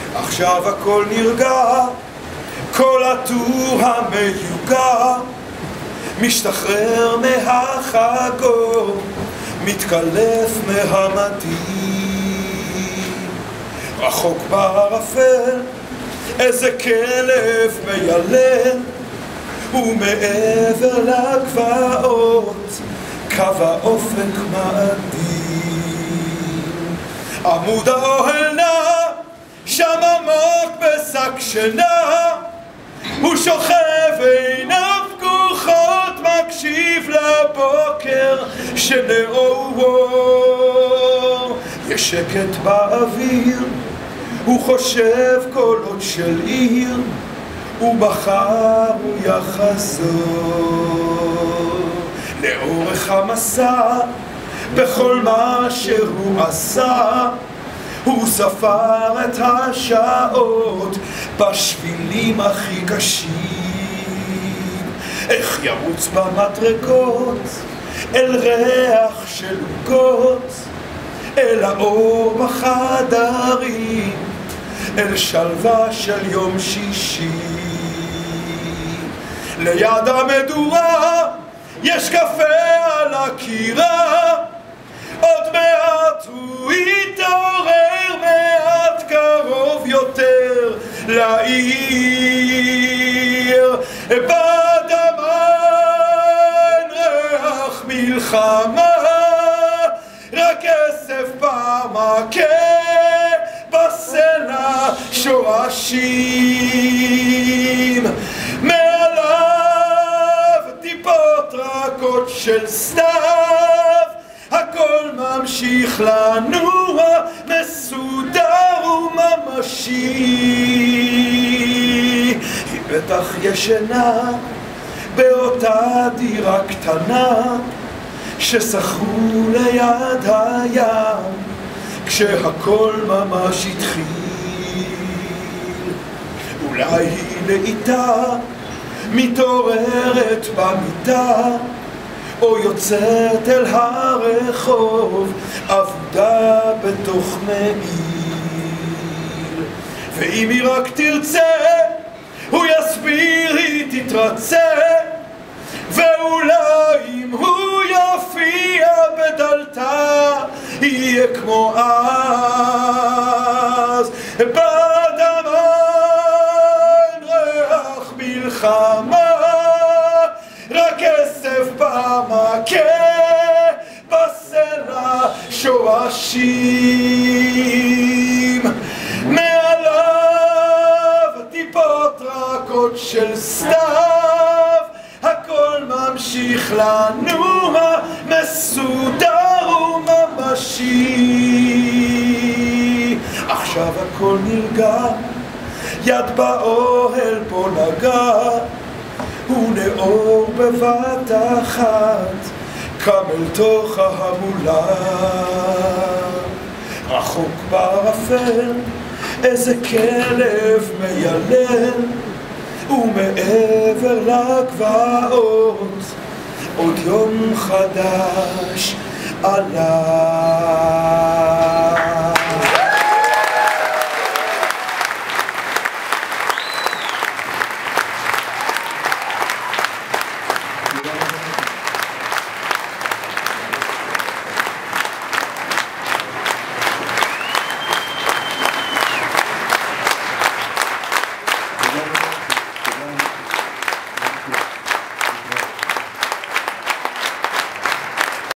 עכשיו הכל נרגע, כל הטור המיוגע משתחרר מהחגור, מתקלף מהמדים. רחוק בערפל איזה כלב מיילל, ומעבר לגבעות קו האופק מאדים. עמוד האוהל נע שם עמוק בשק שינה, הוא שוכב עיניו פקוחות, מקשיב לבוקר שנאור. יש שקט באוויר, הוא חושב קולות של עיר, ובחר הוא יחזור. לאורך המסע, בכל מה שהוא עשה, הוא ספר את השעות בשבילים הכי קשים. איך ירוץ במדרגות אל ריח של עוגות, אל האור בחדרים, אל שלווה של יום שישי. ליד המדורה יש קפה על הקירה, עוד מעט הוא יתעורר, מעט קרוב יותר לעיר. באדמה אין ריח מלחמה, רק כסף במכה, בסלע שורשים. מעליו טיפות רכות של סתיו, הכל ממשיך לנוע, מסודר וממשי. היא בטח ישנה באותה דירה קטנה ששכרו ליד הים, כשהכל ממש התחיל. אולי היא לאיתה מתעוררת במיטה, או יוצאת אל הרחוב אבודה בתוך מעיל. ואם היא רק תרצה, הוא יסביר, היא תתרצה, ואולי אם הוא יופיע בדלתה יהיה כמו אז. באדמה אין ריח מלחמה, רק כסף במכה, בסלע שורשים. מעליו טיפות רכות של סתיו, הכל ממשיך לנוע, מסודר וממשי. עכשיו הכל נרגע, יד באוהל פה נגע, הוא נאור בבת אחת, קם אל תוך ההמולה. רחוק בערפל איזה כלב מיילל, ומעבר לגבעות עוד יום חדש עלה.